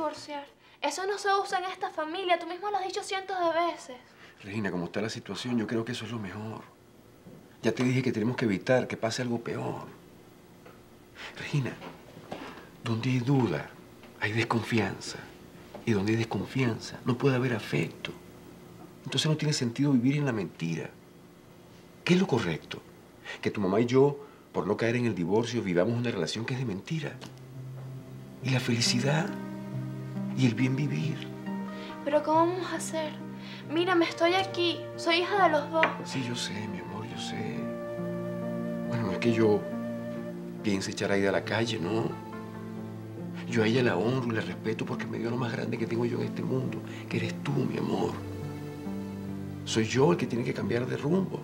divorciar. Eso no se usa en esta familia. Tú mismo lo has dicho cientos de veces. Regina, como está la situación, yo creo que eso es lo mejor. Ya te dije que tenemos que evitar que pase algo peor. Regina, donde hay duda, hay desconfianza. Y donde hay desconfianza, no puede haber afecto. Entonces no tiene sentido vivir en la mentira. ¿Qué es lo correcto? Que tu mamá y yo, por no caer en el divorcio, vivamos una relación que es de mentira. Y la felicidad y el bien vivir. ¿Pero cómo vamos a hacer? Mírame, estoy aquí. Soy hija de los dos. Sí, yo sé, mi amor, yo sé. Bueno, no es que yo piense echar a Aida a la calle, no. Yo a ella la honro y la respeto porque me dio lo más grande que tengo yo en este mundo, que eres tú, mi amor. Soy yo el que tiene que cambiar de rumbo.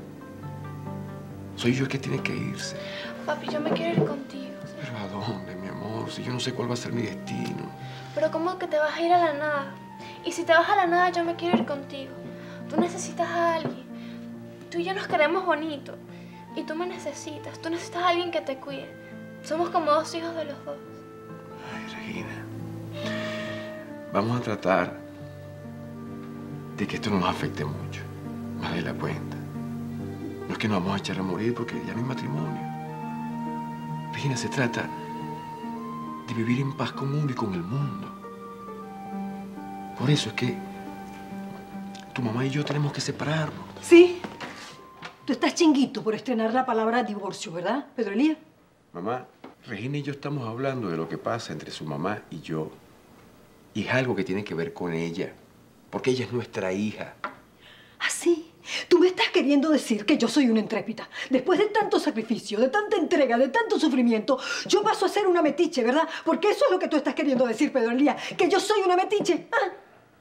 Soy yo el que tiene que irse. Papi, yo me quiero ir contigo. ¿Pero a dónde, mi amor? Si yo no sé cuál va a ser mi destino. Pero ¿cómo que te vas a ir a la nada? Y si te vas a la nada, yo me quiero ir contigo. Tú necesitas a alguien. Tú y yo nos queremos bonito. Y tú me necesitas. Tú necesitas a alguien que te cuide. Somos como dos hijos de los dos. Ay, Regina. Vamos a tratar de que esto no nos afecte mucho. Más de la cuenta. No es que nos vamos a echar a morir porque ya no hay matrimonio. Regina, se trata de vivir en paz con uno y con el mundo. Por eso es que tu mamá y yo tenemos que separarnos. Sí. Tú estás chinguito por estrenar la palabra divorcio, ¿verdad, Pedro Elías? Mamá, Regina y yo estamos hablando de lo que pasa entre su mamá y yo. Y es algo que tiene que ver con ella. Porque ella es nuestra hija. ¿Ah, sí? Tú me estás queriendo decir que yo soy una intrépida. Después de tanto sacrificio, de tanta entrega, de tanto sufrimiento, yo paso a ser una metiche, ¿verdad? Porque eso es lo que tú estás queriendo decir, Pedro Elías, que yo soy una metiche. ¿Ah?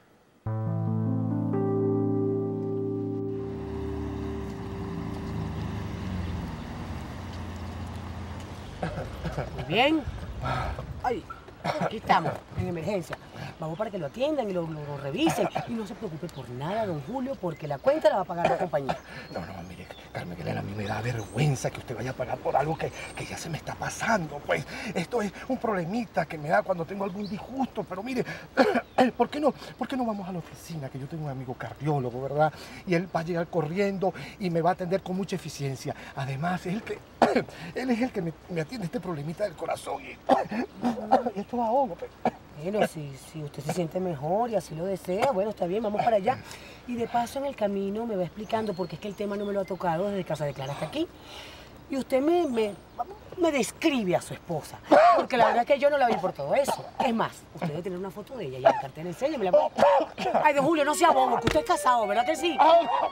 Muy bien. Ay, aquí estamos, en emergencia. Vamos para que lo atiendan y lo revisen. Y no se preocupe por nada, don Julio, porque la cuenta la va a pagar la compañía. No, mire, Carmen Elena, a mí me da vergüenza que usted vaya a pagar por algo que ya se me está pasando. Pues esto es un problemita que me da cuando tengo algún disgusto. Pero mire, ¿por qué no vamos a la oficina? Que yo tengo un amigo cardiólogo, ¿verdad? Y él va a llegar corriendo y me va a atender con mucha eficiencia. Además, él es el que me atiende este problemita del corazón. Y esto va a ahogo. Bueno, si usted se siente mejor y así lo desea, bueno, está bien, vamos para allá. Y de paso en el camino me va explicando, porque es que el tema no me lo ha tocado desde Casa de Clara hasta aquí. Y usted me describe a su esposa, porque la verdad es que yo no la vi por todo eso. Es más, usted debe tener una foto de ella y en la cartera enséñamela. Ay, don Julio, no sea bobo, que usted es casado, ¿verdad que sí?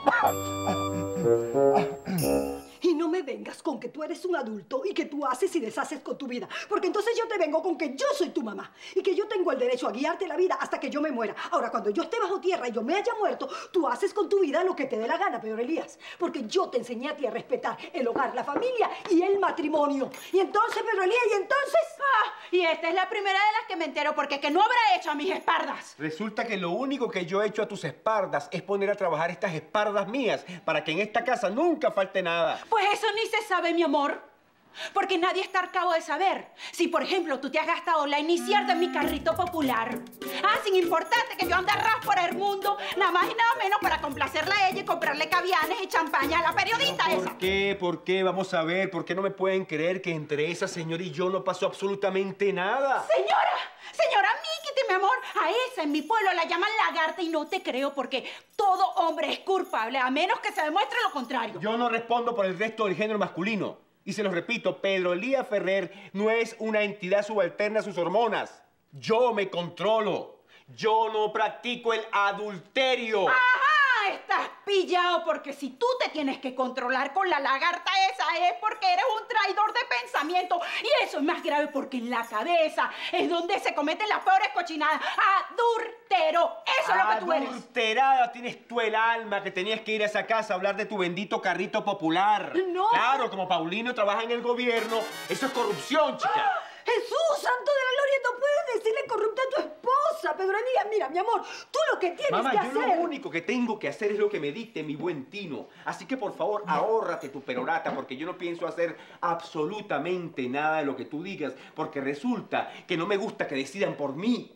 Y no me vengas con que tú eres un adulto y que tú haces y deshaces con tu vida. Porque entonces yo te vengo con que yo soy tu mamá y que yo tengo el derecho a guiarte la vida hasta que yo me muera. Ahora, cuando yo esté bajo tierra y yo me haya muerto, tú haces con tu vida lo que te dé la gana, Pedro Elías. Porque yo te enseñé a ti a respetar el hogar, la familia y el matrimonio. Y entonces, Pedro Elías, ¿y entonces? Y esta es la primera de las que me entero, porque ¿qué no habrá hecho a mis espaldas? Resulta que lo único que yo he hecho a tus espaldas es poner a trabajar estas espaldas mías para que en esta casa nunca falte nada. Pues eso ni se sabe, mi amor. Porque nadie está al cabo de saber. Si, por ejemplo, tú te has gastado la inicial de mi carrito popular. Sin importarte que yo ande ras por el mundo, nada más y nada menos para complacerla a ella y comprarle cavianes y champaña a la periodista esa. ¿Por qué? ¿Por qué? Vamos a ver. ¿Por qué no me pueden creer que entre esa señora y yo no pasó absolutamente nada? Señora Miquiti, mi amor, a esa en mi pueblo la llaman lagarta y no te creo porque todo hombre es culpable a menos que se demuestre lo contrario. Yo no respondo por el resto del género masculino. Y se los repito, Pedro Elías Ferrer no es una entidad subalterna a sus hormonas. Yo me controlo. Yo no practico el adulterio. ¡Ajá! Estás pillado porque si tú te tienes que controlar con la lagarta esa es porque eres un traidor de pensamiento. Y eso es más grave porque en la cabeza es donde se cometen las peores cochinadas. ¡Adultero! Eso es lo que tú eres. Adulterada tienes tú el alma que tenías que ir a esa casa a hablar de tu bendito carrito popular. No. Claro, como Paulino trabaja en el gobierno, eso es corrupción, chica. Jesús, santo de la gloria, no puedes decirle corrupta a tu esposa. cosa, Pedro Elías. Mira, mi amor, tú lo que tienes Mamá, que yo hacer... lo único que tengo que hacer es lo que me dicte mi buen Tino. Así que, por favor, ahórrate tu perorata, porque yo no pienso hacer absolutamente nada de lo que tú digas, porque resulta que no me gusta que decidan por mí.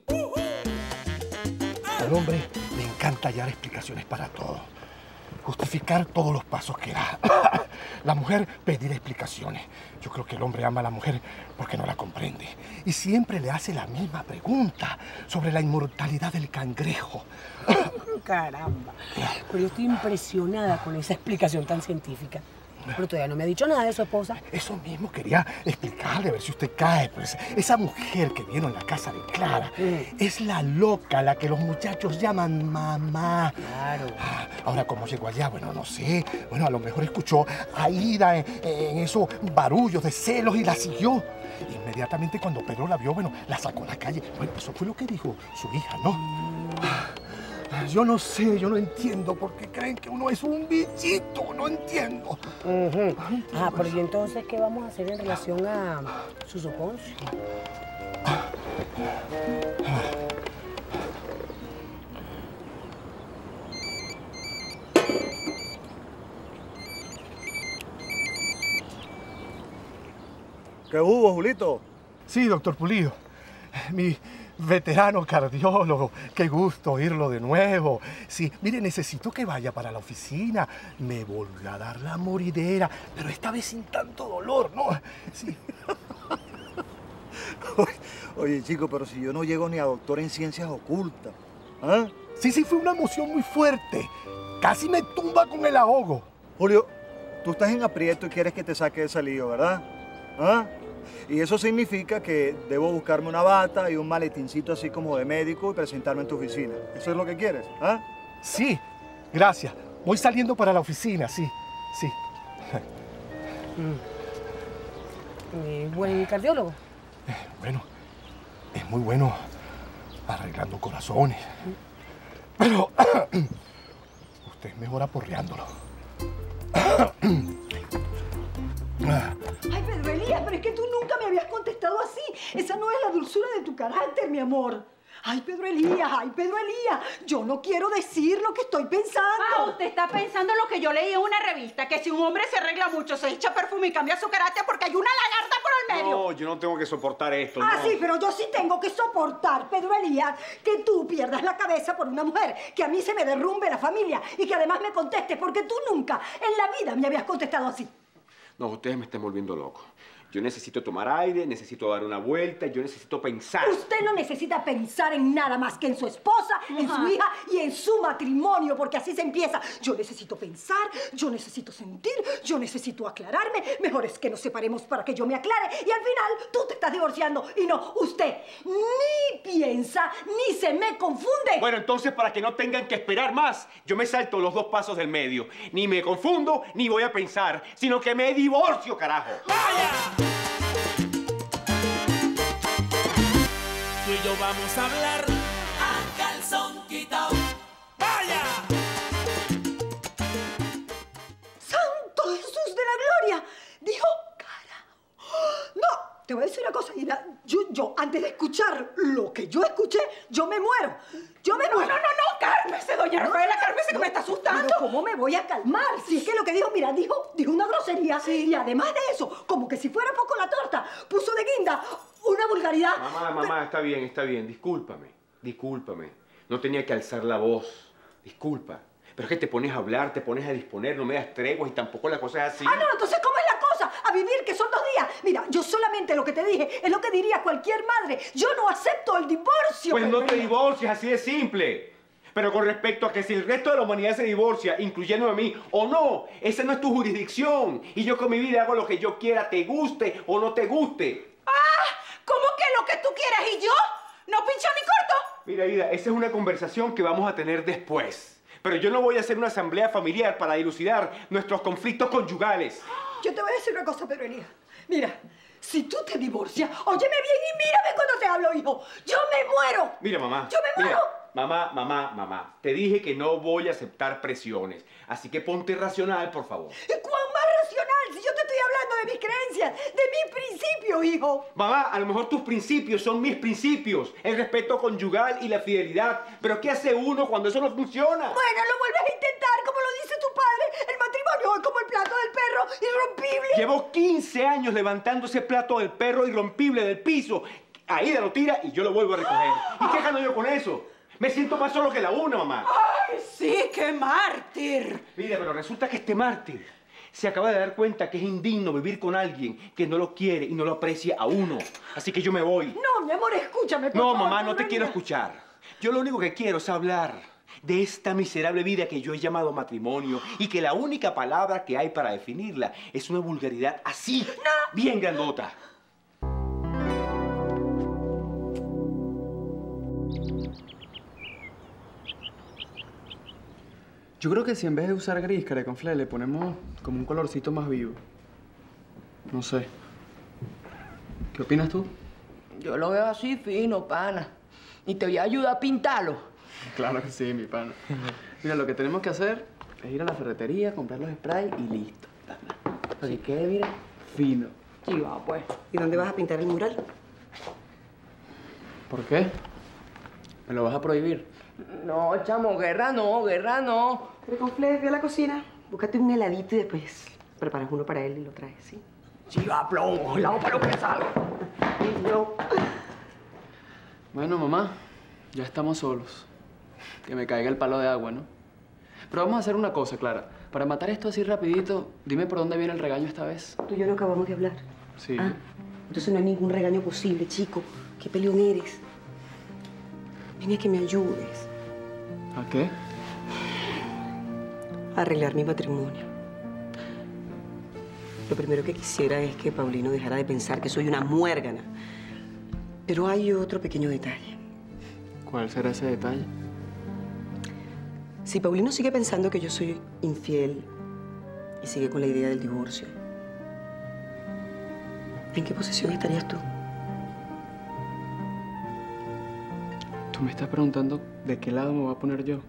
Al hombre le encanta hallar explicaciones para todo. Justificar todos los pasos que da. La mujer pedir explicaciones. Yo creo que el hombre ama a la mujer porque no la comprende. Y siempre le hace la misma pregunta sobre la inmortalidad del cangrejo. Caramba. Pero yo estoy impresionada con esa explicación tan científica. Pero todavía no me ha dicho nada de su esposa. Eso mismo quería explicarle, a ver si usted cae. Pues esa mujer que vino en la casa de Clara es la loca, la que los muchachos llaman mamá. Claro. Ahora, ¿cómo llegó allá? Bueno, no sé. Bueno, a lo mejor escuchó a Ida en esos barullos de celos y la siguió. Inmediatamente cuando Pedro la vio, bueno, la sacó a la calle. Bueno, eso fue lo que dijo su hija, ¿no? Yo no sé, yo no entiendo por qué creen que uno es un bichito, no entiendo. Pero ¿y entonces qué vamos a hacer en relación a Suso Ponce? ¿Qué hubo, Julito? Sí, doctor Pulido. Mi veterano cardiólogo, qué gusto oírlo de nuevo. Sí, mire, necesito que vaya para la oficina. Me volvió a dar la moridera, pero esta vez sin tanto dolor, ¿no? Sí. Oye, chico, pero si yo no llego ni a doctor en ciencias ocultas. ¿Ah? Sí, fue una emoción muy fuerte. Casi me tumba con el ahogo. Julio, tú estás en aprieto y quieres que te saque de ese lío, ¿verdad? ¿Ah? Y eso significa que debo buscarme una bata y un maletincito así como de médico y presentarme en tu oficina. ¿Eso es lo que quieres? ¿Ah? Sí, gracias. Voy saliendo para la oficina, sí. Buen cardiólogo. Bueno, es muy bueno arreglando corazones. Pero usted es mejor aporreándolo. Ay, Pedro Elías, pero es que tú nunca me habías contestado así. Esa no es la dulzura de tu carácter, mi amor. Ay, Pedro Elías, yo no quiero decir lo que estoy pensando. Usted está pensando en lo que yo leí en una revista, que si un hombre se arregla mucho, se echa perfume y cambia su carácter porque hay una lagarta por el medio. No, yo no tengo que soportar esto. No. Sí, pero yo sí tengo que soportar, Pedro Elías, que tú pierdas la cabeza por una mujer, que a mí se me derrumbe la familia y que además me contestes, porque tú nunca en la vida me habías contestado así. No, ustedes me están volviendo loco. Yo necesito tomar aire, necesito dar una vuelta, yo necesito pensar. Usted no necesita pensar en nada más que en su esposa, en su hija y en su matrimonio, porque así se empieza. Yo necesito pensar, yo necesito sentir, yo necesito aclararme. Mejor es que nos separemos para que yo me aclare y al final tú te estás divorciando y no, usted ni piensa ni se me confunde. Bueno, entonces para que no tengan que esperar más, yo me salto los dos pasos del medio. Ni me confundo, ni voy a pensar, sino que me divorcio, carajo. ¡Vaya! Tú y yo vamos a hablar a calzón quitao. ¡Vaya! ¡Santo Jesús de la Gloria! Dijo, carajo. No, te voy a decir una cosa, Ida. Yo antes de escuchar lo que yo escuché, yo me muero. Yo me muero. No, cálmese, doña Rafaela, cálmese que me está asustando. Pero ¿cómo me voy a calmar? Si es que lo que dijo, mira, dijo una grosería. Sí. Y además de eso, como que si fuera poco la torta, puso de guinda una vulgaridad. Mamá, está bien, discúlpame. No tenía que alzar la voz, disculpa. Pero es que te pones a hablar, te pones a disponer, no me das treguas y tampoco la cosa es así. No, entonces ¿cómo es la cosa? A vivir, que son 2 días. Mira, yo solamente lo que te dije es lo que diría cualquier madre. Yo no acepto el divorcio. Pues no te divorcies, así de simple. Pero con respecto a que si el resto de la humanidad se divorcia, incluyéndome a mí, o no, esa no es tu jurisdicción. Y yo con mi vida hago lo que yo quiera, te guste o no te guste. ¿Cómo que lo que tú quieras y yo? ¿No pincho ni corto? Mira, Ida, esa es una conversación que vamos a tener después. Pero yo no voy a hacer una asamblea familiar para dilucidar nuestros conflictos conyugales. Yo te voy a decir una cosa, Pedro Elías. Mira, si tú te divorcias, óyeme bien y mírame cuando te hablo, hijo. Yo me muero. Mira, mamá. Yo me muero. Mira, Mamá, te dije que no voy a aceptar presiones. Así que ponte racional, por favor. ¿Cuán más racional? Si yo te estoy hablando de mis creencias, de mis principios, hijo. Mamá, a lo mejor tus principios son mis principios. El respeto conyugal y la fidelidad. Pero ¿qué hace uno cuando eso no funciona? Bueno, lo vuelves a intentar, como lo dice tu padre. El matrimonio es como el plato del perro, irrompible. Llevo 15 años levantando ese plato del perro irrompible del piso. Aida lo tira y yo lo vuelvo a recoger. ¿Y qué gano yo con eso? Me siento más solo que la una, mamá. ¡Ay, sí, qué mártir! Mira, pero resulta que este mártir se acaba de dar cuenta que es indigno vivir con alguien que no lo quiere y no lo aprecia a uno. Así que yo me voy. No, mi amor, escúchame, por No, favor, mamá, no te venga. quiero escuchar. Yo lo único que quiero es hablar de esta miserable vida que yo he llamado matrimonio y que la única palabra que hay para definirla es una vulgaridad así, bien grandota. Yo creo que si en vez de usar gris, careconflé, le ponemos como un colorcito más vivo. No sé. ¿Qué opinas tú? Yo lo veo así fino, pana. Y te voy a ayudar a pintarlo. Claro que sí, mi pana. Mira, lo que tenemos que hacer es ir a la ferretería, comprar los sprays y listo. Para que quede, mira, fino. Sí, va, pues. ¿Y dónde vas a pintar el mural? ¿Por qué? ¿Me lo vas a prohibir? No, chamo, guerra no, guerra no. Careconflé, ve a la cocina, búscate un heladito y después preparas uno para él y lo traes, ¿sí? Sí, va, plomo, helado para lo que salga. No. Bueno, mamá, ya estamos solos. Que me caiga el palo de agua, ¿no? Pero vamos a hacer una cosa, Clara. Para matar esto así rapidito, dime por dónde viene el regaño esta vez. Tú y yo no acabamos de hablar. Sí. Ah, entonces no hay ningún regaño posible, chico. ¿Qué peleón eres? Ven a que me ayudes ¿A qué? a arreglar mi matrimonio. Lo primero que quisiera es que Paulino dejara de pensar que soy una muérgana. Pero hay otro pequeño detalle. ¿Cuál será ese detalle? Si Paulino sigue pensando que yo soy infiel y sigue con la idea del divorcio, ¿en qué posición estarías tú? Tú me estás preguntando de qué lado me voy a poner yo.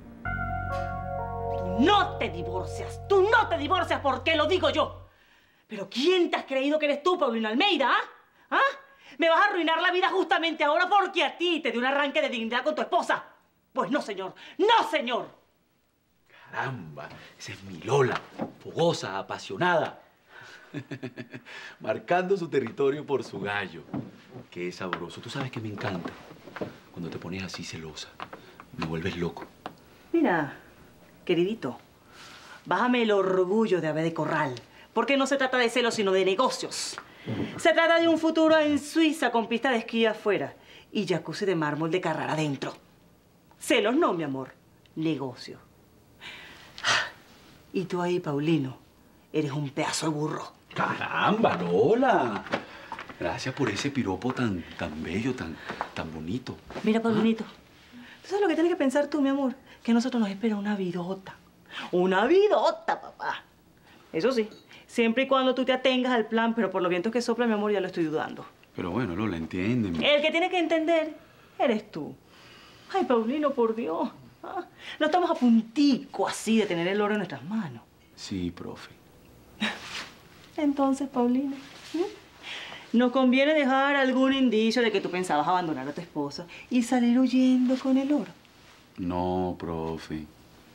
No te divorcias, tú no te divorcias porque lo digo yo. Pero ¿quién te has creído que eres tú, Paulino Almeida? ¿Ah? ¿Me vas a arruinar la vida justamente ahora porque a ti te dio un arranque de dignidad con tu esposa? Pues no, señor. ¡No, señor! Caramba, esa es mi Lola, fogosa, apasionada. Marcando su territorio por su gallo. Qué sabroso. Tú sabes que me encanta cuando te pones así celosa. Me vuelves loco. Mira, queridito, bájame el orgullo de ave de corral. Porque no se trata de celos, sino de negocios. Se trata de un futuro en Suiza con pista de esquí afuera y jacuzzi de mármol de Carrara adentro. Celos no, mi amor. Negocio. Y tú ahí, Paulino, eres un pedazo de burro. Caramba, Lola. Gracias por ese piropo tan bello, tan bonito. Mira, Paulinito, ¿tú sabes lo que tienes que pensar tú, mi amor? Que a nosotros nos espera una vidota. Una vidota, papá. Eso sí, siempre y cuando tú te atengas al plan, pero por los vientos que soplan, mi amor, ya lo estoy dudando. Pero bueno, Lola, entiéndeme. El que tiene que entender eres tú. Ay, Paulino, por Dios. ¿Ah? No estamos a puntico así de tener el oro en nuestras manos. Sí, profe. Entonces, Paulino, nos conviene dejar algún indicio de que tú pensabas abandonar a tu esposa y salir huyendo con el oro. No, profe.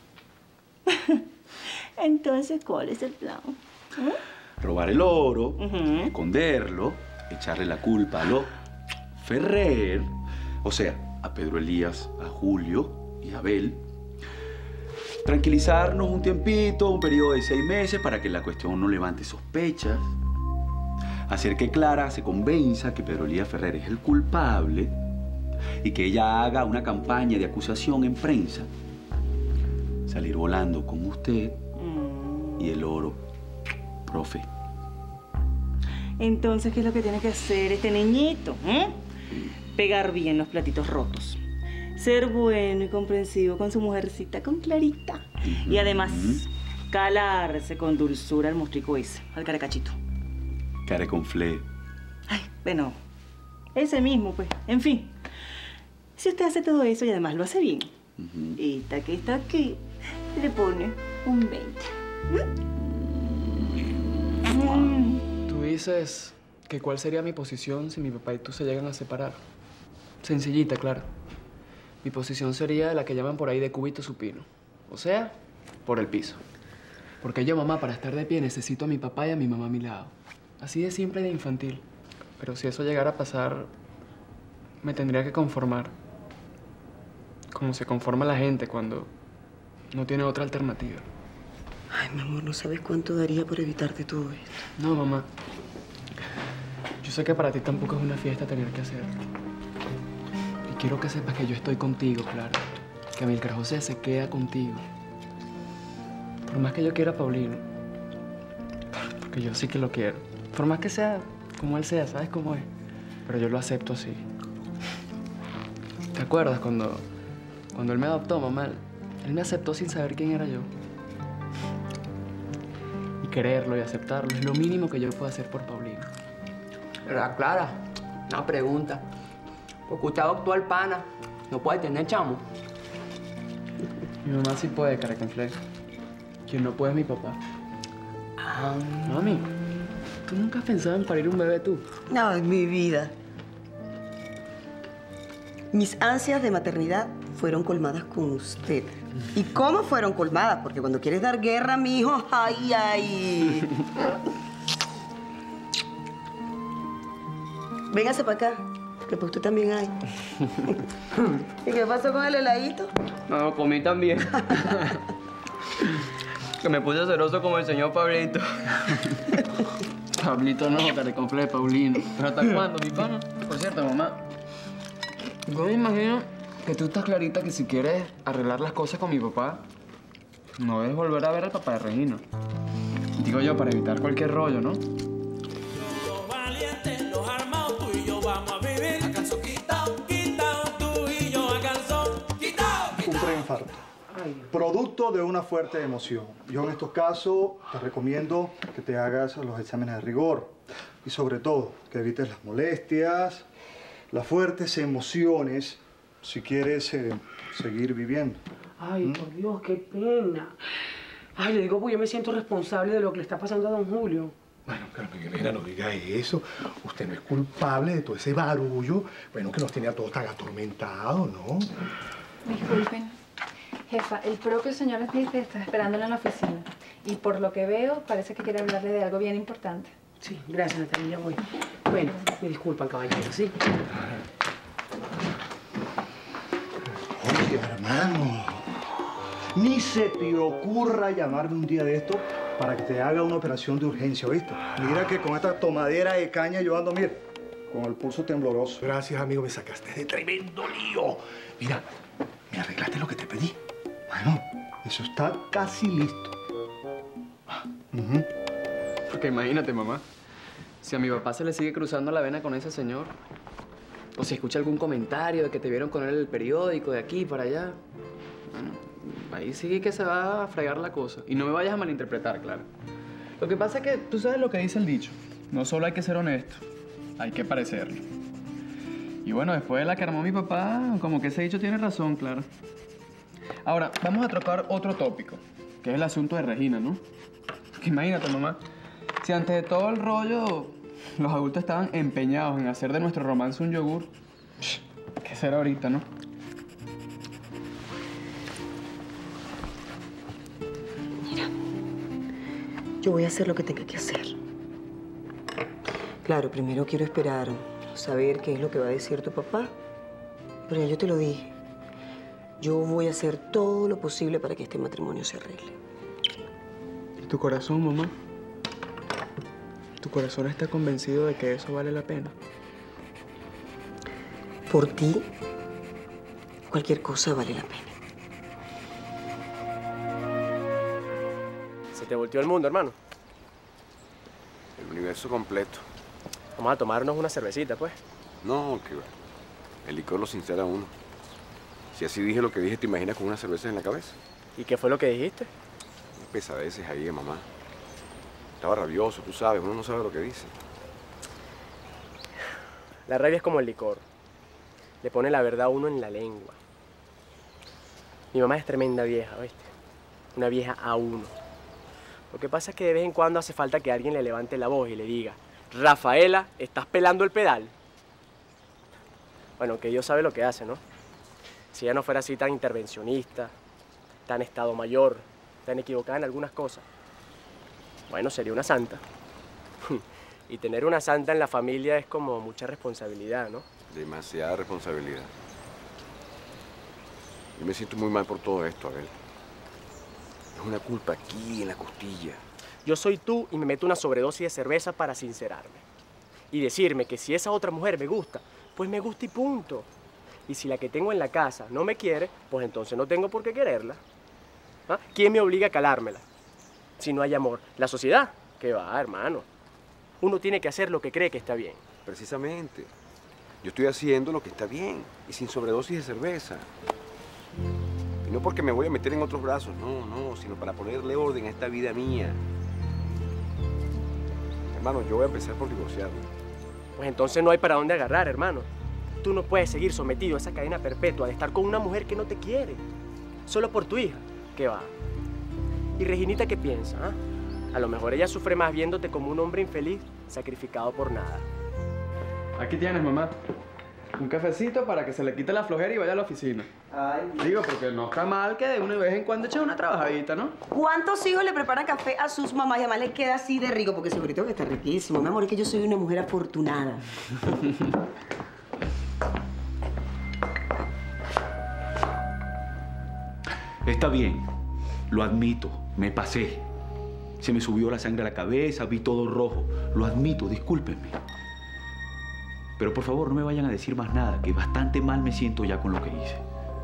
Entonces, ¿cuál es el plan? Robar el oro, esconderlo, echarle la culpa a los Ferrer, o sea, a Pedro Elías, a Julio y a Abel. Tranquilizarnos un tiempito, un periodo de 6 meses para que la cuestión no levante sospechas. Hacer que Clara se convenza que Pedro Elías Ferrer es el culpable y que ella haga una campaña de acusación en prensa. Salir volando con usted y el oro, profe. Entonces, ¿qué es lo que tiene que hacer este niñito? Pegar bien los platitos rotos. Ser bueno y comprensivo con su mujercita, con Clarita. Y además, calarse con dulzura al mostrico ese, al caracachito. Careconflé. Ay, bueno, ese mismo, pues. En fin. Si usted hace todo eso y además lo hace bien, esta que está aquí le pone un 20. Tú dices que cuál sería mi posición si mi papá y tú se llegan a separar. Sencillita, claro. Mi posición sería la que llaman por ahí de cúbito supino. O sea, por el piso. Porque yo, mamá, para estar de pie necesito a mi papá y a mi mamá a mi lado. Así de simple y de infantil. Pero si eso llegara a pasar, me tendría que conformar. Como se conforma la gente cuando no tiene otra alternativa. Ay, mi amor, no sabes cuánto daría por evitarte todo esto. No, mamá. Yo sé que para ti tampoco es una fiesta tener que hacerlo. Y quiero que sepas que yo estoy contigo, claro. Que Amílcar José se queda contigo. Por más que yo quiera a Paulino. Porque yo sí que lo quiero. Por más que sea como él sea, ¿sabes cómo es? Pero yo lo acepto así. ¿Te acuerdas cuando él me adoptó, mamá? Él me aceptó sin saber quién era yo. Y quererlo y aceptarlo es lo mínimo que yo puedo hacer por Paulino. ¿Verdad, Clara? Una pregunta. Porque usted adoptó al pana. ¿No puede tener chamo? Mi mamá sí puede, Caracanflex. Quien no puede es mi papá. Mami, ¿tú nunca has pensado en parir un bebé tú? No, en mi vida. Mis ansias de maternidad fueron colmadas con usted. ¿Y cómo fueron colmadas? Porque cuando quieres dar guerra a mi hijo, ¡ay, ay! Véngase para acá, que pues tú también hay. ¿Y qué pasó con el heladito? No, lo comí también. Que me puse celoso como el señor Pablito. Pablito no, Caracanflex, Paulino. ¿Pero hasta cuándo, mi pana? Por cierto, mamá, yo me imagino que tú estás clarita que si quieres arreglar las cosas con mi papá, no debes volver a ver al papá de Regina. Digo yo, para evitar cualquier rollo, ¿no? Los valientes, los armados, tú y yo vamos a vivir. A calzón quitao, quitao, tú y yo a calzón quitao. Un preinfarto. Producto de una fuerte emoción. Yo en estos casos te recomiendo que te hagas los exámenes de rigor. Y sobre todo, que evites las molestias, las fuertes emociones, si quieres seguir viviendo. Ay, por Dios, qué pena. Ay, le digo, pues yo me siento responsable de lo que le está pasando a don Julio. Bueno, pero Miguelena, no diga eso. Usted no es culpable de todo ese barullo, bueno, que nos tiene a todos tan atormentados, ¿no? Disculpen. Jefa, el propio señor Smith está esperándole en la oficina. Y por lo que veo, parece que quiere hablarle de algo bien importante. Sí, gracias, Natalia, ya voy. Bueno, me disculpan, caballero, ¿sí? Oye, hermano, ni se te ocurra llamarme un día de esto para que te haga una operación de urgencia, ¿viste? Mira que con esta tomadera de caña yo ando, mira, con el pulso tembloroso. Gracias, amigo, me sacaste de tremendo lío. Mira, ¿me arreglaste lo que te pedí? Bueno, eso está casi listo. Porque imagínate, mamá, si a mi papá se le sigue cruzando la vena con ese señor, o si escucha algún comentario de que te vieron con él en el periódico, de aquí para allá, bueno, ahí sí que se va a fregar la cosa. Y no me vayas a malinterpretar, claro. Lo que pasa es que tú sabes lo que dice el dicho. No solo hay que ser honesto, hay que parecerlo. Y bueno, después de la que armó mi papá, como que ese dicho tiene razón, claro. Ahora, vamos a trocar otro tópico, que es el asunto de Regina, ¿no? Porque imagínate, mamá, si antes de todo el rollo los adultos estaban empeñados en hacer de nuestro romance un yogur, ¿qué será ahorita, no? Mira, yo voy a hacer lo que tenga que hacer. Claro, primero quiero esperar, saber qué es lo que va a decir tu papá. Pero ya yo te lo dije. Yo voy a hacer todo lo posible para que este matrimonio se arregle. ¿Y tu corazón, mamá? ¿Tu corazón está convencido de que eso vale la pena? Por ti, cualquier cosa vale la pena. Se te volteó el mundo, hermano. El universo completo. Vamos a tomarnos una cervecita, pues. No, que va. El licor lo sincera a uno. Si así dije lo que dije, ¿te imaginas con unas cervezas en la cabeza? ¿Y qué fue lo que dijiste? Unas pesadeces ahí de mamá. Estaba rabioso, tú sabes, uno no sabe lo que dice. La rabia es como el licor. le pone la verdad a uno en la lengua. Mi mamá es tremenda vieja, ¿viste? Una vieja a uno. Lo que pasa es que de vez en cuando hace falta que alguien le levante la voz y le diga: Rafaela, estás pelando el pedal. Bueno, que Dios sabe lo que hace, ¿no? Si ella no fuera así tan intervencionista, tan estado mayor, tan equivocada en algunas cosas, bueno, sería una santa. Y tener una santa en la familia es como mucha responsabilidad, ¿no? Demasiada responsabilidad. Yo me siento muy mal por todo esto, Abel. Es una culpa aquí, en la costilla. Yo soy tú y me meto una sobredosis de cerveza para sincerarme. Y decirme que si esa otra mujer me gusta, pues me gusta y punto. Y si la que tengo en la casa no me quiere, pues entonces no tengo por qué quererla. ¿Ah? ¿Quién me obliga a calármela? Si no hay amor. ¿La sociedad? ¿Qué va, hermano? Uno tiene que hacer lo que cree que está bien. Precisamente. Yo estoy haciendo lo que está bien y sin sobredosis de cerveza. Y no porque me voy a meter en otros brazos, no, sino para ponerle orden a esta vida mía. Hermano, yo voy a empezar por divorciarme. Pues entonces no hay para dónde agarrar, hermano. Tú no puedes seguir sometido a esa cadena perpetua de estar con una mujer que no te quiere. Solo por tu hija. ¿Qué va? ¿Y Reginita qué piensa? ¿Ah? A lo mejor ella sufre más viéndote como un hombre infeliz, sacrificado por nada. Aquí tienes, mamá. Un cafecito para que se le quite la flojera y vaya a la oficina. Ay. Digo, porque no está mal que de una vez en cuando eche una trabajadita, ¿no? ¿Cuántos hijos le preparan café a sus mamás y además les queda así de rico? Porque segurito que está riquísimo. Mi amor, es que yo soy una mujer afortunada. Está bien, lo admito, me pasé. Se me subió la sangre a la cabeza, vi todo rojo. Lo admito, discúlpenme. Pero por favor no me vayan a decir más nada, que bastante mal me siento ya con lo que hice.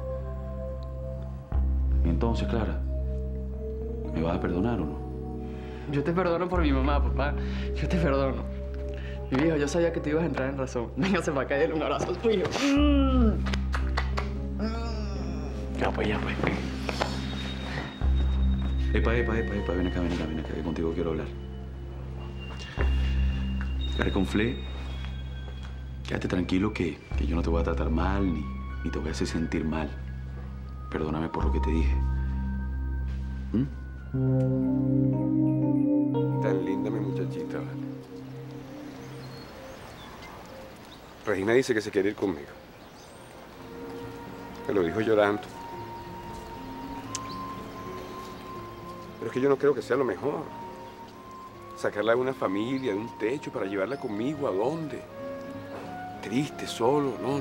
Y entonces, Clara, ¿me vas a perdonar o no? Yo te perdono por mi mamá, papá. Yo te perdono. Mi viejo, yo sabía que tú ibas a entrar en razón. Véngase para acá y dale un abrazo tuyo. Ya pues. Epa, ven acá, que contigo quiero hablar. Reconflé, quédate tranquilo que yo no te voy a tratar mal ni te voy a hacer sentir mal. Perdóname por lo que te dije. Tan linda mi muchachita, ¿vale? Regina dice que se quiere ir conmigo. Me lo dijo llorando. Pero es que yo no creo que sea lo mejor. Sacarla de una familia, de un techo, para llevarla conmigo, ¿a dónde? Triste, solo, no.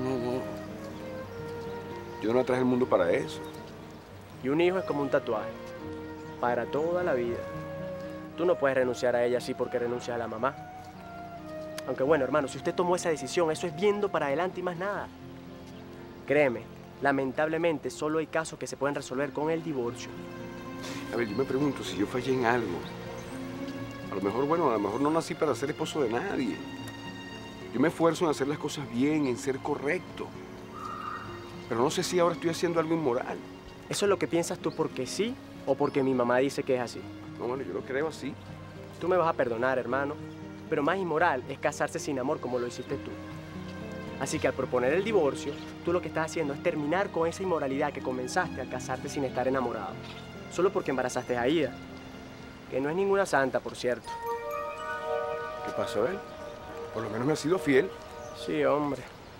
Yo no traje el mundo para eso. Y un hijo es como un tatuaje, para toda la vida. Tú no puedes renunciar a ella así porque renuncias a la mamá. Aunque bueno, hermano, si usted tomó esa decisión, eso es viendo para adelante y más nada. Créeme, lamentablemente solo hay casos que se pueden resolver con el divorcio. A ver, yo me pregunto si yo fallé en algo. A lo mejor no nací para ser esposo de nadie. Yo me esfuerzo en hacer las cosas bien, en ser correcto. Pero no sé si ahora estoy haciendo algo inmoral. ¿Eso es lo que piensas tú porque sí o porque mi mamá dice que es así? No, bueno, yo lo creo así. Tú me vas a perdonar, hermano. Pero más inmoral es casarse sin amor como lo hiciste tú. Así que al proponer el divorcio, tú lo que estás haciendo es terminar con esa inmoralidad que comenzaste al casarte sin estar enamorado. Solo porque embarazaste a Aida. Que no es ninguna santa, por cierto. ¿Qué pasa, Abel? Por lo menos me has sido fiel. Sí, hombre.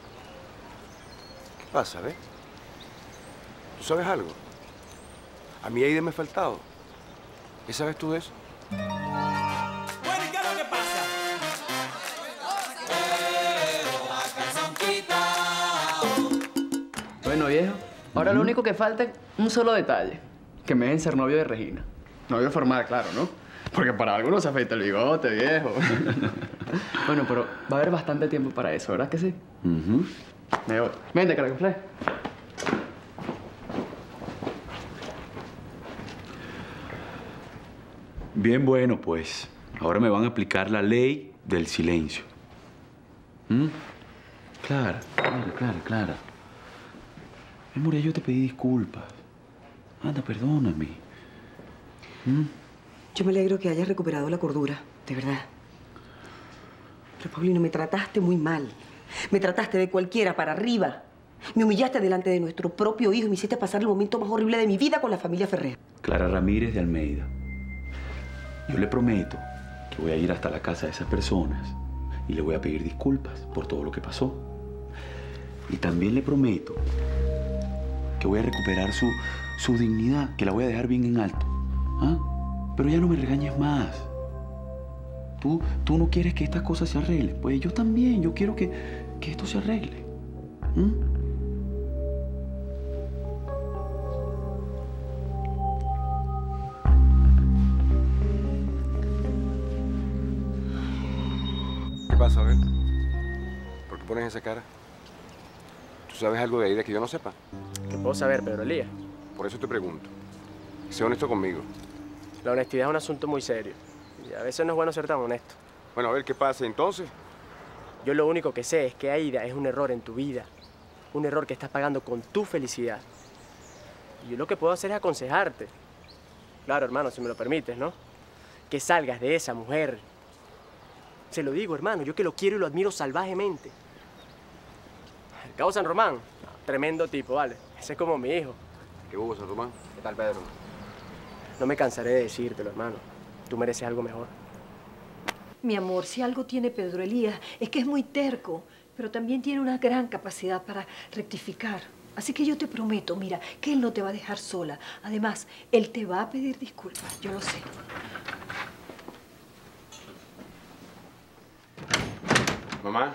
¿Qué pasa, Abel? ¿Tú sabes algo? A mí Aida me ha faltado. ¿Qué sabes tú de eso? Bueno, ¿y qué es lo que pasa? Bueno, viejo, ahora lo único que falta es un solo detalle. Que me dejen ser novio de Regina. Novio formal, claro, ¿no? Porque para algunos se afeita el bigote, viejo. Bueno, pero va a haber bastante tiempo para eso, ¿verdad que sí? Me voy. Vente, Caracoflé. Bien, bueno, pues. Ahora me van a aplicar la ley del silencio. Clara. Mi amor, yo te pedí disculpas. Anda, perdóname. Yo me alegro que hayas recuperado la cordura, de verdad. Pero, Paulino, me trataste muy mal. Me trataste de cualquiera para arriba. Me humillaste delante de nuestro propio hijo y me hiciste pasar el momento más horrible de mi vida con la familia Ferrer. Clara Ramírez de Almeida. Yo le prometo que voy a ir hasta la casa de esas personas y le voy a pedir disculpas por todo lo que pasó. Y también le prometo que voy a recuperar su dignidad, que la voy a dejar bien en alto. ¿Ah? Pero ya no me regañes más. Tú no quieres que estas cosas se arreglen. Pues yo también, yo quiero que esto se arregle. ¿Qué pasa, Abel? ¿Por qué pones esa cara? ¿Tú sabes algo de Aida que yo no sepa? ¿Qué puedo saber, Pedro Elías? Por eso te pregunto. Sé honesto conmigo. La honestidad es un asunto muy serio. Y a veces no es bueno ser tan honesto. Bueno, a ver, ¿qué pasa entonces? Yo lo único que sé es que Aida es un error en tu vida. Un error que estás pagando con tu felicidad. Y yo lo que puedo hacer es aconsejarte. Claro, hermano, si me lo permites, ¿no? Que salgas de esa mujer. Se lo digo, hermano, yo que lo quiero y lo admiro salvajemente. El Cabo San Román, tremendo tipo, ¿vale? Ese es como mi hijo. ¿Qué hubo, San Román? ¿Qué tal, Pedro? No me cansaré de decírtelo, hermano. Tú mereces algo mejor. Mi amor, si algo tiene Pedro Elías es que es muy terco, pero también tiene una gran capacidad para rectificar. Así que yo te prometo, mira, que él no te va a dejar sola. Además, él te va a pedir disculpas, yo lo sé. Mamá,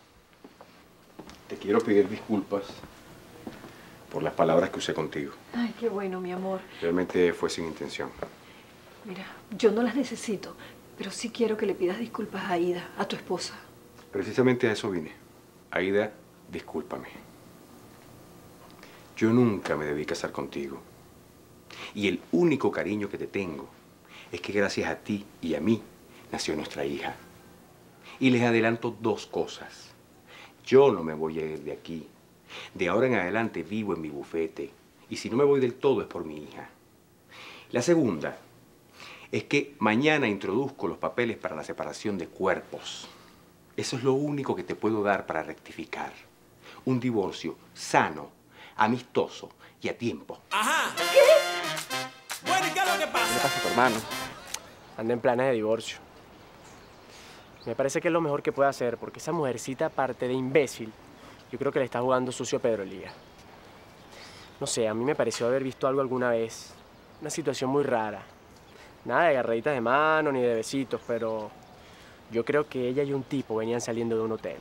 te quiero pedir disculpas por las palabras que usé contigo. Ay, qué bueno, mi amor. Realmente fue sin intención. Mira, yo no las necesito, pero sí quiero que le pidas disculpas a Aida, a tu esposa. Precisamente a eso vine. Aida, discúlpame. Yo nunca me debí casar contigo. Y el único cariño que te tengo es que gracias a ti y a mí nació nuestra hija. Y les adelanto dos cosas. Yo no me voy a ir de aquí. De ahora en adelante vivo en mi bufete. Y si no me voy del todo es por mi hija. La segunda es que mañana introduzco los papeles para la separación de cuerpos. Eso es lo único que te puedo dar para rectificar. Un divorcio sano, amistoso y a tiempo. Ajá. ¿Qué? Bueno, ¿y qué es lo que pasa? ¿Qué le pasa a tu hermano? Anda en planes de divorcio. Me parece que es lo mejor que puede hacer, porque esa mujercita, aparte de imbécil, yo creo que le está jugando sucio a Pedro Elías. No sé, a mí me pareció haber visto algo alguna vez. Una situación muy rara. Nada de agarraditas de mano ni de besitos, pero yo creo que ella y un tipo venían saliendo de un hotel.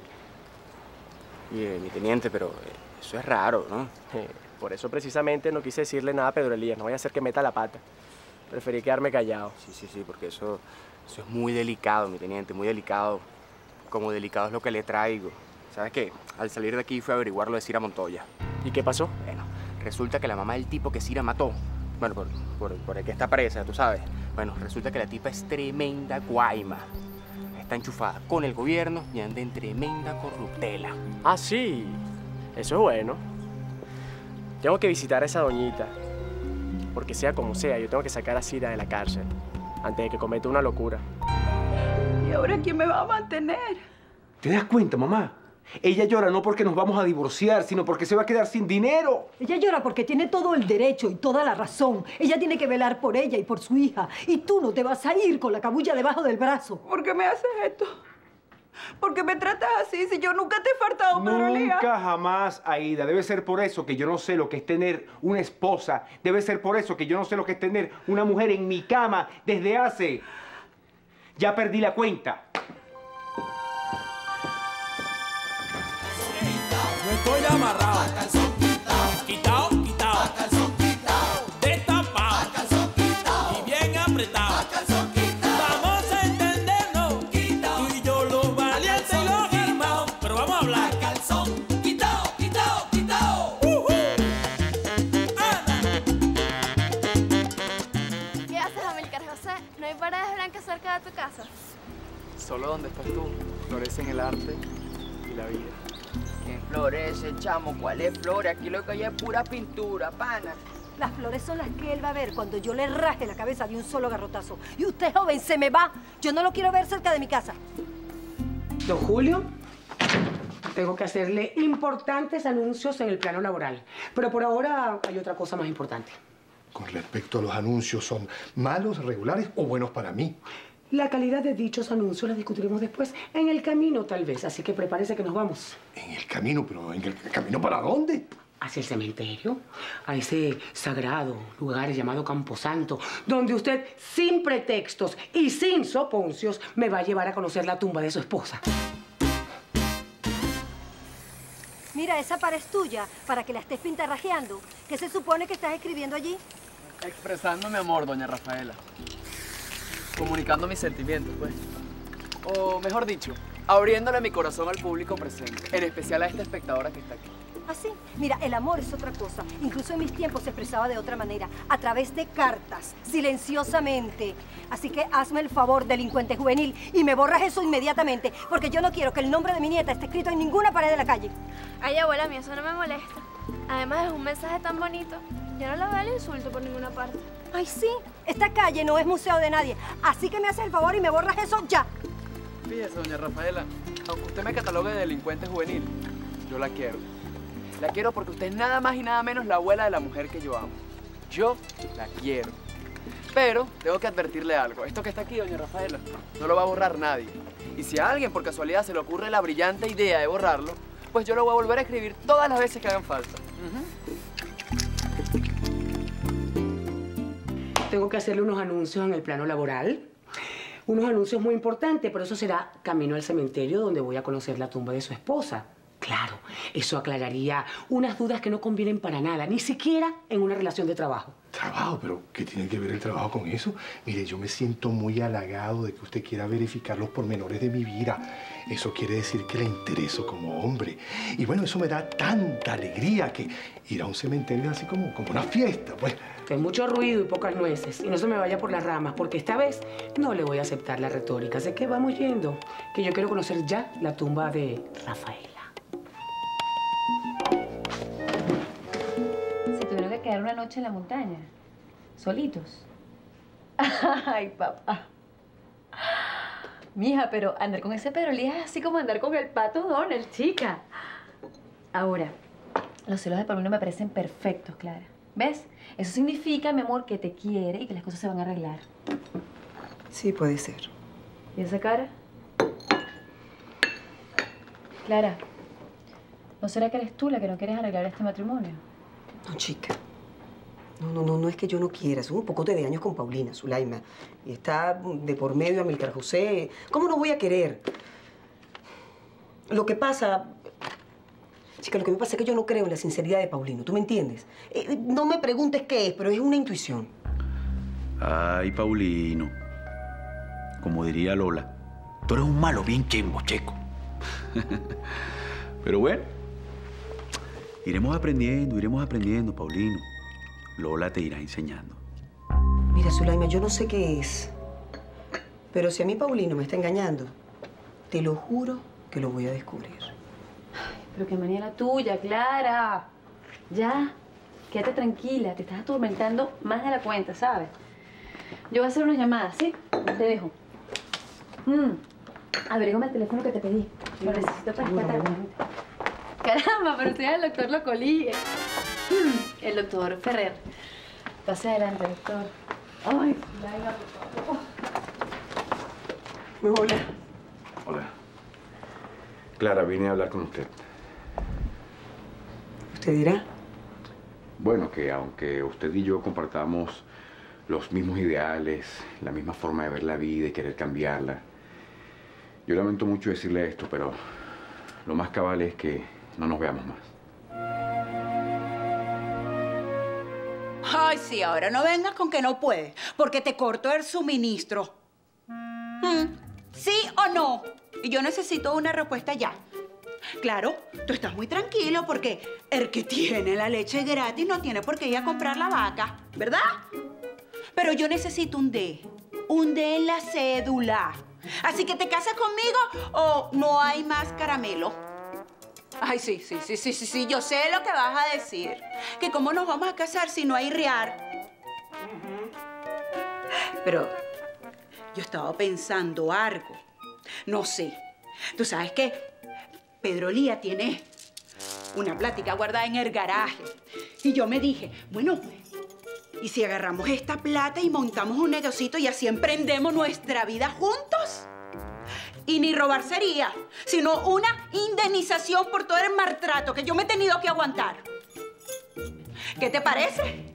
Y mi teniente, pero eso es raro, ¿no? Por eso precisamente no quise decirle nada a Pedro Elías, no vaya a ser que meta la pata. Preferí quedarme callado. Sí, porque eso es muy delicado, mi teniente, muy delicado. Como delicado es lo que le traigo. ¿Sabes qué? Al salir de aquí fui a averiguar lo de Cira Montoya. ¿Y qué pasó? Bueno, resulta que la mamá del tipo que Cira mató, bueno, por el que está presa, tú sabes. Bueno, resulta que la tipa es tremenda guaima. Está enchufada con el gobierno y anda en tremenda corruptela. Ah, sí. Eso es bueno. Tengo que visitar a esa doñita. Porque sea como sea, yo tengo que sacar a Cira de la cárcel antes de que cometa una locura. ¿Y ahora quién me va a mantener? ¿Te das cuenta, mamá? Ella llora no porque nos vamos a divorciar, sino porque se va a quedar sin dinero. Ella llora porque tiene todo el derecho y toda la razón. Ella tiene que velar por ella y por su hija. Y tú no te vas a ir con la cabulla debajo del brazo. ¿Por qué me haces esto? ¿Por qué me tratas así si yo nunca te he faltado, Pedro Elías? Nunca jamás, Aida. Debe ser por eso que yo no sé lo que es tener una esposa. Debe ser por eso que yo no sé lo que es tener una mujer en mi cama desde hace... Ya perdí la cuenta. No estoy amarrado. Quitao, quitao. Destapado. Y bien apretado. Vamos a entendernos. Tú y yo los valientes y los armados. Pero vamos a hablar. Quitao. ¿Qué haces, Amílcar José? ¿No hay paredes blancas cerca de tu casa? Solo donde estás tú, florecen el arte y la vida. ¿Qué florece, chamo? ¿Cuáles flores? Aquí lo que hay es pura pintura, pana. Las flores son las que él va a ver cuando yo le raje la cabeza de un solo garrotazo. Y usted, joven, se me va. Yo no lo quiero ver cerca de mi casa. ¿Don Julio? Tengo que hacerle importantes anuncios en el plano laboral. Pero por ahora hay otra cosa más importante. Con respecto a los anuncios, ¿son malos, regulares o buenos para mí? La calidad de dichos anuncios la discutiremos después, en el camino tal vez. Así que prepárese que nos vamos. ¿En el camino? ¿Pero en el camino para dónde? Hacia el cementerio, a ese sagrado lugar llamado Camposanto, donde usted, sin pretextos y sin soponcios, me va a llevar a conocer la tumba de su esposa. Mira, esa pared es tuya, para que la estés pintarrajeando. ¿Qué se supone que estás escribiendo allí? Expresando mi amor, doña Rafaela. Comunicando mis sentimientos, pues. O mejor dicho, abriéndole mi corazón al público presente, en especial a esta espectadora que está aquí. ¿Ah, sí? Mira, el amor es otra cosa. Incluso en mis tiempos se expresaba de otra manera, a través de cartas, silenciosamente. Así que hazme el favor, delincuente juvenil, y me borras eso inmediatamente, porque yo no quiero que el nombre de mi nieta esté escrito en ninguna pared de la calle. Ay, abuela mía, eso no me molesta. Además, es un mensaje tan bonito. Yo no le veo el insulto por ninguna parte. Ay, sí, esta calle no es museo de nadie. Así que me haces el favor y me borras eso ya. Fíjese, doña Rafaela, aunque usted me catalogue de delincuente juvenil, yo la quiero. La quiero porque usted es nada más y nada menos la abuela de la mujer que yo amo. Yo la quiero. Pero tengo que advertirle algo. Esto que está aquí, doña Rafaela, no lo va a borrar nadie. Y si a alguien por casualidad se le ocurre la brillante idea de borrarlo, pues yo lo voy a volver a escribir todas las veces que hagan falta. Tengo que hacerle unos anuncios en el plano laboral. Unos anuncios muy importantes, pero eso será camino al cementerio donde voy a conocer la tumba de su esposa. Claro, eso aclararía unas dudas que no convienen para nada, ni siquiera en una relación de trabajo. ¿Trabajo? ¿Pero qué tiene que ver el trabajo con eso? Mire, yo me siento muy halagado de que usted quiera verificar los pormenores de mi vida. Eso quiere decir que le intereso como hombre. Y bueno, eso me da tanta alegría que ir a un cementerio es así como una fiesta, pues. Hay mucho ruido y pocas nueces. Y no se me vaya por las ramas, porque esta vez no le voy a aceptar la retórica. Así que vamos yendo, que yo quiero conocer ya la tumba de Rafaela. Se tuvieron que quedar una noche en la montaña, solitos. Ay, papá. Mija, pero andar con ese Pedro Elías es así como andar con el pato Donald, chica. Ahora, los celos de Paulino me parecen perfectos, Clara. ¿Ves? Eso significa, mi amor, que te quiere y que las cosas se van a arreglar. Sí, puede ser. ¿Y esa cara? Clara, ¿no será que eres tú la que no quieres arreglar este matrimonio? No, chica. No es que yo no quiera. Son un pocote de años con Paulina, Zulaima. Y está de por medio Amílcar José. ¿Cómo no voy a querer? Lo que pasa... Chica, lo que me pasa es que yo no creo en la sinceridad de Paulino. ¿Tú me entiendes? No me preguntes qué es, pero es una intuición. Ay, Paulino. Como diría Lola, tú eres un malo bien chimbo, checo. Pero bueno, iremos aprendiendo, Paulino. Lola te irá enseñando. Mira, Zulaima, yo no sé qué es. Pero si a mí Paulino me está engañando, te lo juro que lo voy a descubrir. Pero qué manía la tuya, Clara. Ya, quédate tranquila. Te estás atormentando más de la cuenta, ¿sabes? Yo voy a hacer unas llamadas, ¿sí? Te dejo. Averígame el teléfono que te pedí. Lo necesito para esta tarde. Caramba, pero usted es el doctor Locolí. El doctor Ferrer. Pase adelante, doctor. Ay, Laila, por favor. Hola. Hola. Clara, vine a hablar con usted. ¿Usted dirá? Bueno, que aunque usted y yo compartamos los mismos ideales, la misma forma de ver la vida y querer cambiarla, yo lamento mucho decirle esto, pero lo más cabal es que no nos veamos más. Ay, sí, ahora no vengas con que no puedes, porque te corto el suministro. ¿Sí o no? Y yo necesito una respuesta ya. Claro, tú estás muy tranquilo porque el que tiene la leche gratis no tiene por qué ir a comprar la vaca, ¿verdad? Pero yo necesito un D en la cédula. Así que te casas conmigo o no hay más caramelo. Ay, sí, yo sé lo que vas a decir. Que cómo nos vamos a casar si no hay real. Pero yo estaba pensando algo. No sé. Tú sabes que Pedro Elías tiene una plática guardada en el garaje. Y yo me dije, bueno, ¿y si agarramos esta plata y montamos un negocito y así emprendemos nuestra vida juntos? Y ni robar sería, sino una indemnización por todo el maltrato que yo me he tenido que aguantar. ¿Qué te parece?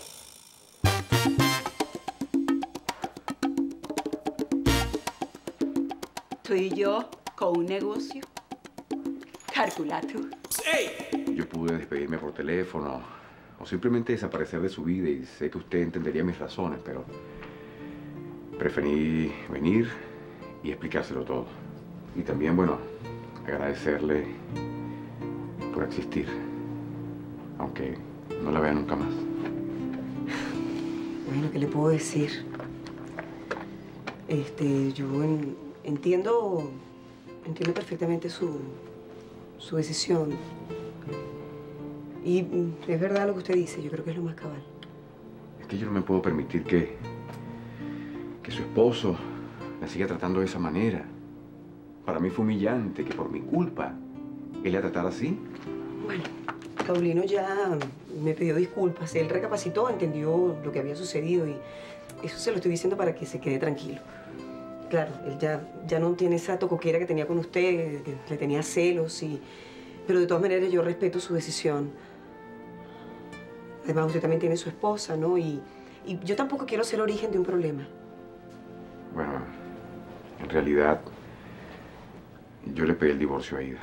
Tú y yo con un negocio. Calcula tú. Yo pude despedirme por teléfono o simplemente desaparecer de su vida y sé que usted entendería mis razones, pero preferí venir y explicárselo todo. Y también, bueno, agradecerle por existir, aunque no la vea nunca más. Bueno, ¿qué le puedo decir? Yo entiendo perfectamente su decisión. Y es verdad lo que usted dice, yo creo que es lo más cabal. Es que yo no me puedo permitir que su esposo la siga tratando de esa manera. Para mí fue humillante que por mi culpa él la tratara así. Bueno, Paulino ya me pidió disculpas. Él recapacitó, entendió lo que había sucedido y eso se lo estoy diciendo para que se quede tranquilo. Claro, él ya no tiene esa tocoquera que tenía con usted, que le tenía celos pero de todas maneras yo respeto su decisión. Además, usted también tiene su esposa, ¿no? Y yo tampoco quiero ser origen de un problema. Bueno, en realidad, yo le pedí el divorcio a Ida.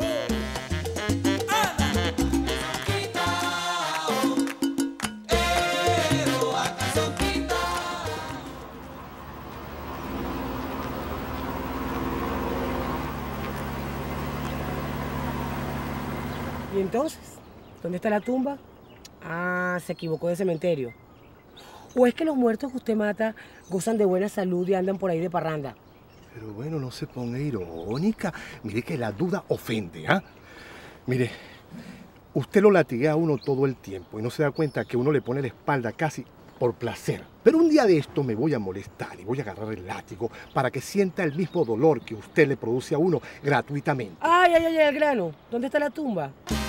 ¿Y entonces? ¿Dónde está la tumba? Ah, se equivocó de cementerio. ¿O es que los muertos que usted mata gozan de buena salud y andan por ahí de parranda? Pero bueno, no se ponga irónica. Mire que la duda ofende, ¿ah? Mire, usted lo latiguea a uno todo el tiempo y no se da cuenta que uno le pone la espalda casi por placer. Pero un día de esto me voy a molestar y voy a agarrar el látigo para que sienta el mismo dolor que usted le produce a uno gratuitamente. Ay, el grano. ¿Dónde está la tumba?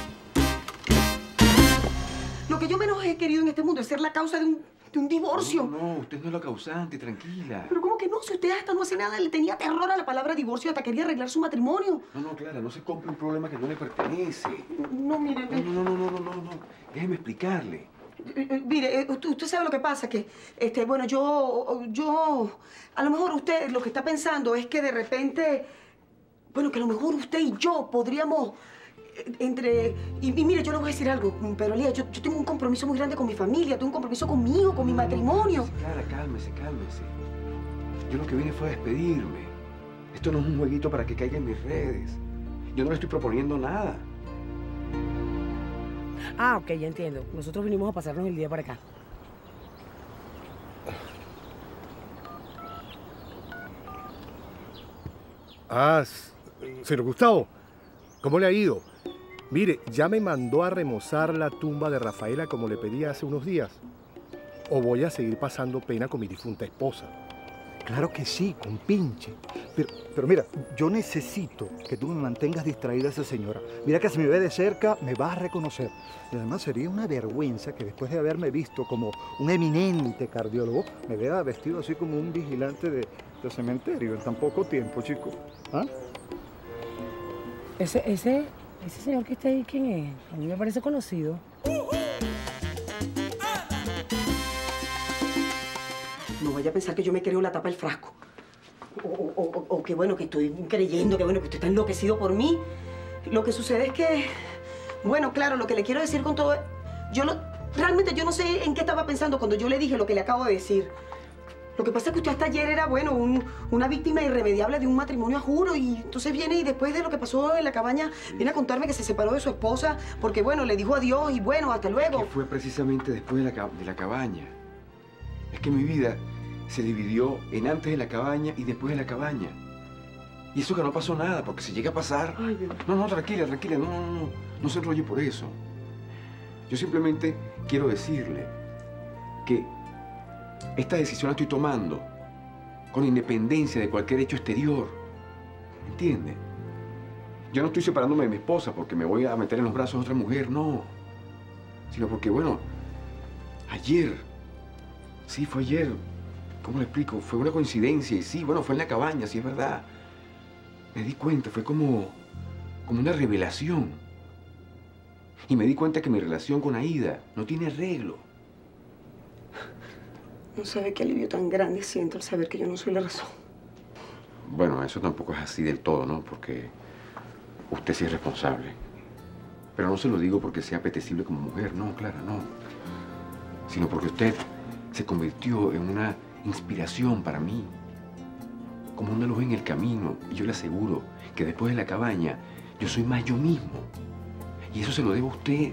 Lo que yo menos he querido en este mundo es ser la causa de un divorcio. No, usted no es la causante, tranquila. Pero ¿cómo que no? Si usted hasta no hace nada, le tenía terror a la palabra divorcio, hasta quería arreglar su matrimonio. No, Clara, no se compre un problema que no le pertenece. No, mire... No. Déjeme explicarle. Mire, usted sabe lo que pasa, que, bueno, yo... A lo mejor usted lo que está pensando es que de repente... Bueno, que a lo mejor usted y yo podríamos... Y mire, yo le voy a decir algo, Pedro Elías, yo tengo un compromiso muy grande con mi familia, tengo un compromiso conmigo, con mi matrimonio. Clara, cálmese. Yo lo que vine fue a despedirme. Esto no es un jueguito para que caiga en mis redes. Yo no le estoy proponiendo nada. Ah, ok, ya entiendo. Nosotros vinimos a pasarnos el día para acá. Ah, señor Gustavo, ¿cómo le ha ido? Mire, ya me mandó a remozar la tumba de Rafaela como le pedí hace unos días. ¿O voy a seguir pasando pena con mi difunta esposa? Claro que sí, compinche. Pero mira, yo necesito que tú me mantengas distraída a esa señora. Mira que si me ve de cerca, me vas a reconocer. Y además sería una vergüenza que después de haberme visto como un eminente cardiólogo, me vea vestido así como un vigilante de cementerio en tan poco tiempo, chico. ¿Ah? Ese señor que está ahí, ¿quién es? A mí me parece conocido. No vaya a pensar que yo me creo la tapa del frasco. O que bueno, que estoy creyendo que bueno, que usted está enloquecido por mí. Lo que sucede es que, bueno, claro, lo que le quiero decir con todo... Realmente yo no sé en qué estaba pensando cuando yo le dije lo que le acabo de decir. Lo que pasa es que usted hasta ayer era, bueno, una víctima irremediable de un matrimonio a juro y entonces viene y después de lo que pasó en la cabaña, viene a contarme que se separó de su esposa porque, bueno, le dijo adiós y bueno, hasta luego. Que fue precisamente después de la cabaña. Es que mi vida se dividió en antes de la cabaña y después de la cabaña. Y eso que no pasó nada, porque si llega a pasar... Ay, Dios. No, tranquila, no se enrolle por eso. Yo simplemente quiero decirle que esta decisión la estoy tomando con independencia de cualquier hecho exterior. ¿Entiende? Yo no estoy separándome de mi esposa porque me voy a meter en los brazos de otra mujer, no. Sino porque, bueno, ayer, sí, fue ayer, ¿cómo le explico? Fue una coincidencia y sí, bueno, fue en la cabaña, sí, es verdad. Me di cuenta, fue como una revelación. Y me di cuenta que mi relación con Aida no tiene arreglo. No sabe qué alivio tan grande siento al saber que yo no soy la razón. Bueno, eso tampoco es así del todo, ¿no? Porque usted sí es responsable. Pero no se lo digo porque sea apetecible como mujer, no, Clara, no. Sino porque usted se convirtió en una inspiración para mí. Como una luz en el camino. Y yo le aseguro que después de la cabaña, yo soy más yo mismo. Y eso se lo debo a usted.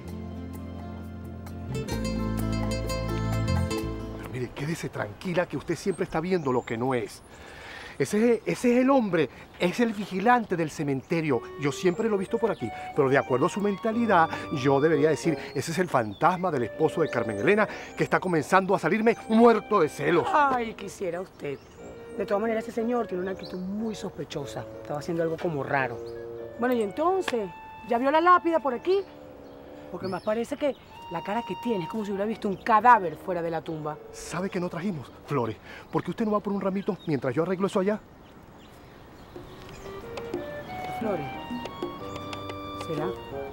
Pero mire, quédese tranquila que usted siempre está viendo lo que no es. Ese es el hombre, es el vigilante del cementerio. Yo siempre lo he visto por aquí, pero de acuerdo a su mentalidad, yo debería decir, ese es el fantasma del esposo de Carmen Elena que está comenzando a salirme muerto de celos. Ay, quisiera usted. De todas maneras, ese señor tiene una actitud muy sospechosa. Estaba haciendo algo como raro. Bueno, y entonces, ¿ya vio la lápida por aquí? Porque más parece que la cara que tiene es como si hubiera visto un cadáver fuera de la tumba. ¿Sabe que no trajimos flores? ¿Por qué usted no va por un ramito mientras yo arreglo eso allá? ¿Flores? ¿Será?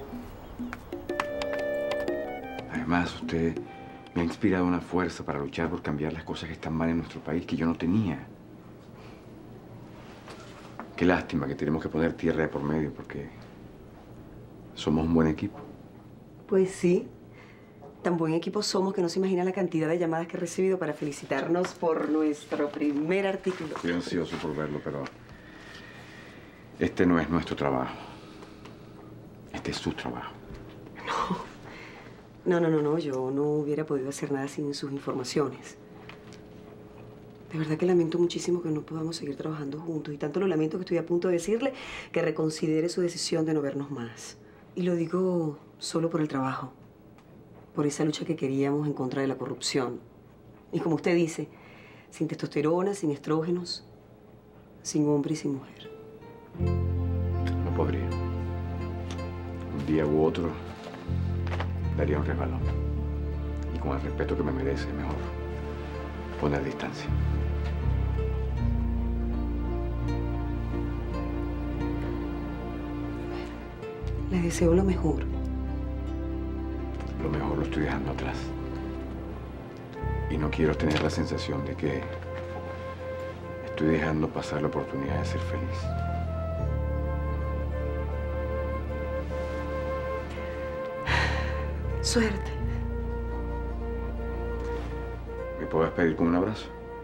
Además, usted me ha inspirado una fuerza para luchar por cambiar las cosas que están mal en nuestro país que yo no tenía. Qué lástima que tenemos que poner tierra de por medio porque somos un buen equipo. Pues sí. Tan buen equipo somos que no se imagina la cantidad de llamadas que he recibido para felicitarnos por nuestro primer artículo. Estoy ansioso por verlo, pero este no es nuestro trabajo. Este es su trabajo. No, yo no hubiera podido hacer nada sin sus informaciones. De verdad que lamento muchísimo que no podamos seguir trabajando juntos y tanto lo lamento que estoy a punto de decirle que reconsidere su decisión de no vernos más. Y lo digo solo por el trabajo. Por esa lucha que queríamos en contra de la corrupción. Y como usted dice, sin testosterona, sin estrógenos, sin hombre y sin mujer. No podría. Un día u otro daría un resbalón. Y con el respeto que me merece, mejor poner distancia. Les deseo lo mejor. Lo mejor lo estoy dejando atrás. Y no quiero tener la sensación de que estoy dejando pasar la oportunidad de ser feliz. Suerte. ¿Me puedo despedir con un abrazo?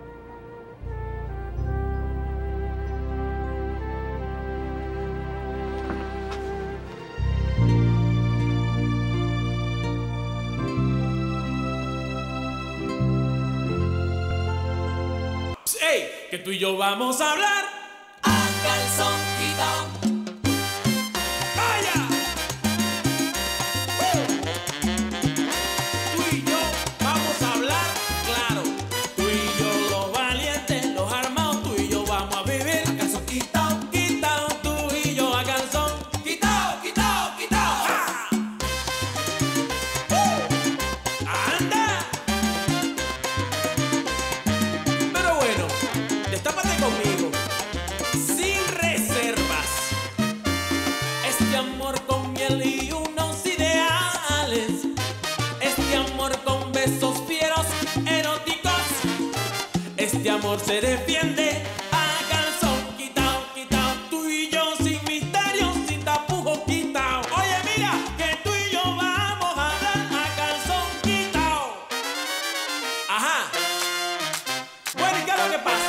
¡Ey! Que tú y yo vamos a hablar a calzón quitado. ¡Vaya! Tú y yo vamos a hablar claro. Tú y yo los valientes, los armados, tú y yo vamos a vivir a calzón quitado, quitado. Tú y yo a calzón quitado, quitado, quitado. ¡Ja! ¡Anda! Pero bueno, destápate conmigo, sin reservas. Este amor con miel y unos ideales. Este amor con besos fieros, eróticos. Este amor se defiende a calzón quitado, quitado. Tú y yo sin misterio, sin tapujos quitado. Oye, mira, que tú y yo vamos a hablar a calzón quitado. Ajá. Bueno, ¿y qué es lo que pasa?